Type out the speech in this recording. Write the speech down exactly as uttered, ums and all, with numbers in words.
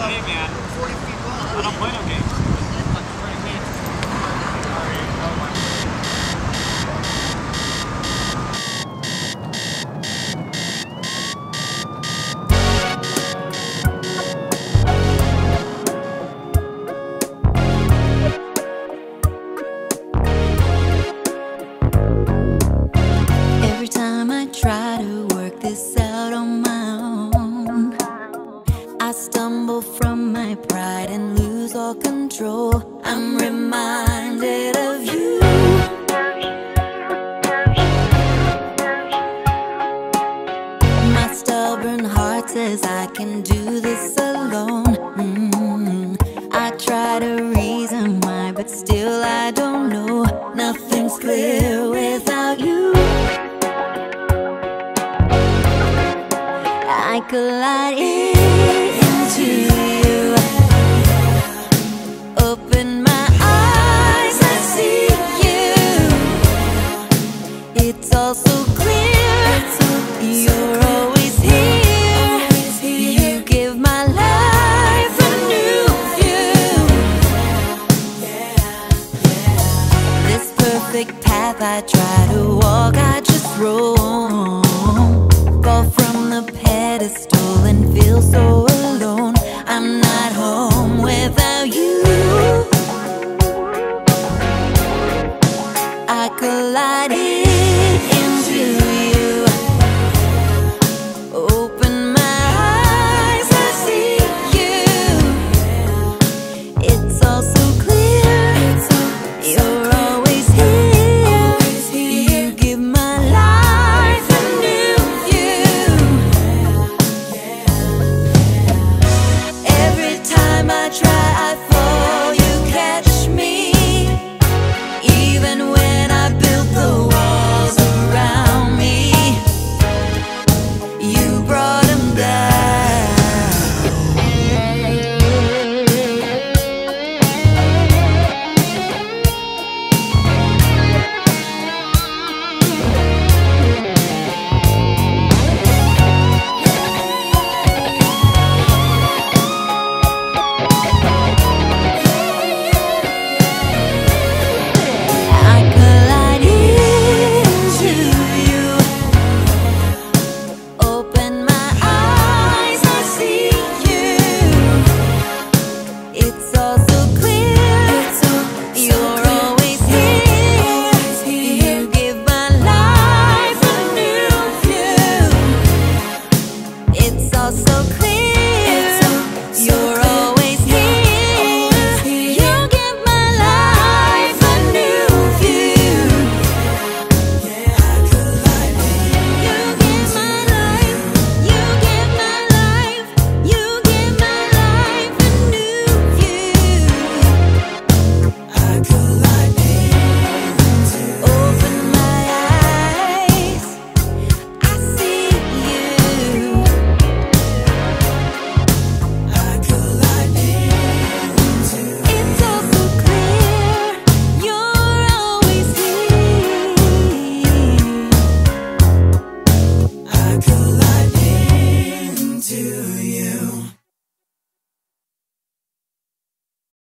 funny, man. forty feet long. I don't play no games. Every time I try to work this out on my own, I stumble from my pride and lose all control. I'm reminded of you. My stubborn heart says I can do this alone. mm. I try to reason why, but still I don't know. Nothing's clear without you. I collide into you. Open my eyes, I see you. It's all so